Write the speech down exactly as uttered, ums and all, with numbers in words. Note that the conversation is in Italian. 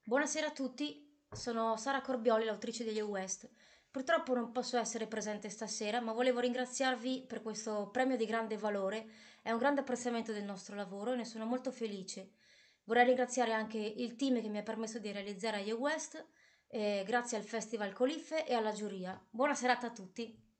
Buonasera a tutti, sono Sara Corbioli, l'autrice di Ye West. Purtroppo non posso essere presente stasera, ma volevo ringraziarvi per questo premio di grande valore. È un grande apprezzamento del nostro lavoro e ne sono molto felice. Vorrei ringraziare anche il team che mi ha permesso di realizzare Ye West, eh, grazie al Festival Coliffe e alla giuria. Buona serata a tutti.